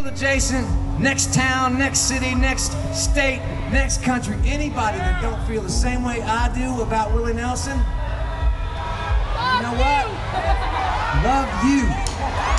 Field adjacent, next town, next city, next state, next country, anybody that don't feel the same way I do about Willie Nelson, you know what? Love you.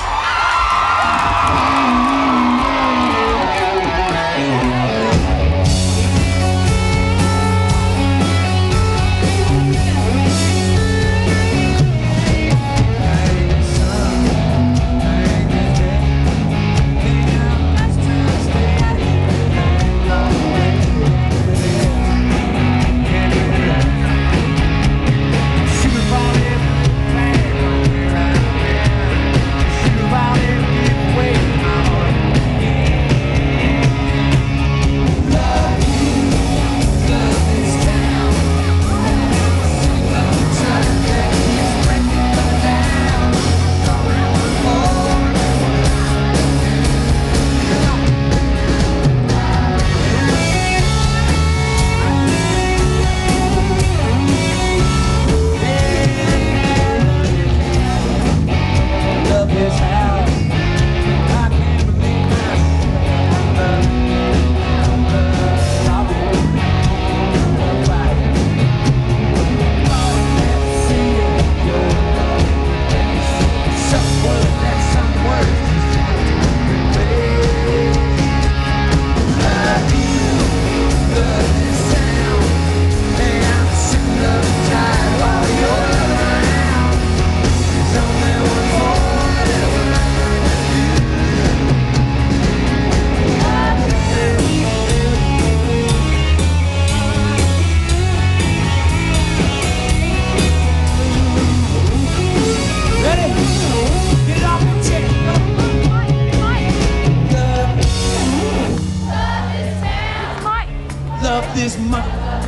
Love this month.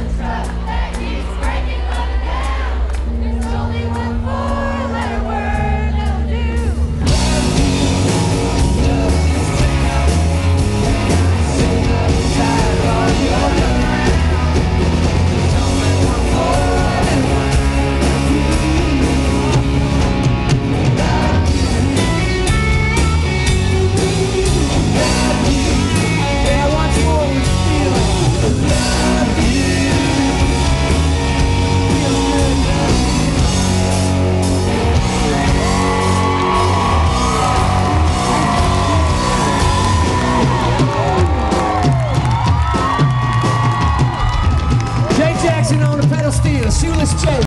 There's only one four-letter word that'll do. Love you. Love this town. Sing up tight while you're around. There's only one four-letter word that'll do. Love you. Yeah, once more we feel. Love you. Jay Jackson on the pedal steel, shoeless Jay.